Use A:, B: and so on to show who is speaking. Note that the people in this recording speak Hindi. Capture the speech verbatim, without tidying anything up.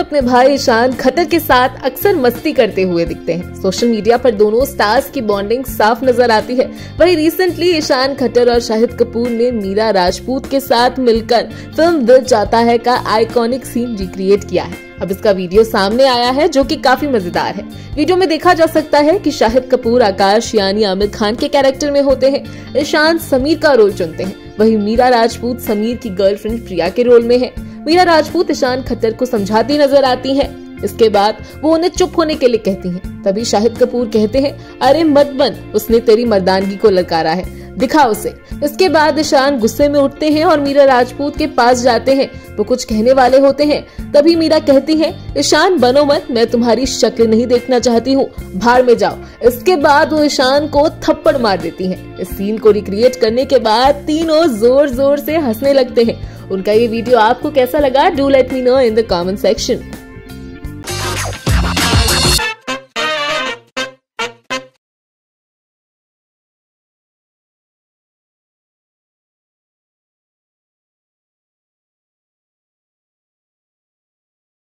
A: अपने भाई ईशान खट्टर के साथ अक्सर मस्ती करते हुए दिखते हैं। सोशल मीडिया पर दोनों स्टार्स की बॉन्डिंग साफ नजर आती है। वहीं रिसेंटली ईशान खट्टर और शाहिद कपूर ने मीरा राजपूत के साथ मिलकर फिल्म दिल चाहता है का आइकॉनिक सीन रिक्रिएट किया है। अब इसका वीडियो सामने आया है जो कि काफी मजेदार है। वीडियो में देखा जा सकता है कि शाहिद कपूर आकाश यानी आमिर खान के कैरेक्टर में होते हैं, ईशान समीर का रोल चुनते हैं, वहीं मीरा राजपूत समीर की गर्लफ्रेंड प्रिया के रोल में है। मीरा राजपूत ईशान खट्टर को समझाती नजर आती हैं। इसके बाद वो उन्हें चुप होने के लिए कहती हैं। तभी शाहिद कपूर कहते हैं, अरे मत बन, उसने तेरी मर्दानगी को ललकारा है, दिखा उसे। इसके बाद ईशान गुस्से में उठते हैं और मीरा राजपूत के पास जाते हैं। वो कुछ कहने वाले होते हैं, तभी मीरा कहती है, ईशान बनो मत, मैं तुम्हारी शक्ल नहीं देखना चाहती हूँ, भाड़ में जाओ। इसके बाद वो ईशान को थप्पड़ मार देती हैं। इस सीन को रिक्रिएट करने के बाद तीनों जोर जोर से हंसने लगते हैं। उनका ये वीडियो आपको कैसा लगा? Do let me know in the comment section.